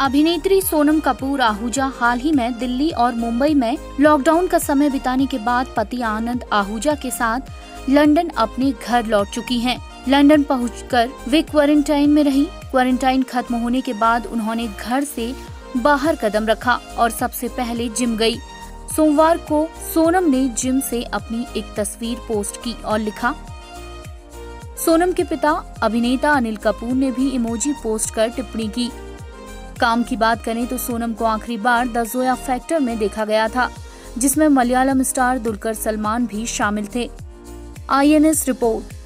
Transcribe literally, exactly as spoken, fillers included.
अभिनेत्री सोनम कपूर आहूजा हाल ही में दिल्ली और मुंबई में लॉकडाउन का समय बिताने के बाद पति आनंद आहूजा के साथ लंदन अपने घर लौट चुकी हैं। लंदन पहुंचकर वे क्वारंटाइन में रही। क्वारंटाइन खत्म होने के बाद उन्होंने घर से बाहर कदम रखा और सबसे पहले जिम गई। सोमवार को सोनम ने जिम से अपनी एक तस्वीर पोस्ट की और लिखा, सोनम के पिता अभिनेता अनिल कपूर ने भी इमोजी पोस्ट कर टिप्पणी की। काम की बात करें तो सोनम को आखिरी बार द जोया फैक्टर में देखा गया था, जिसमें मलयालम स्टार दुलकर सलमान भी शामिल थे। I N S report.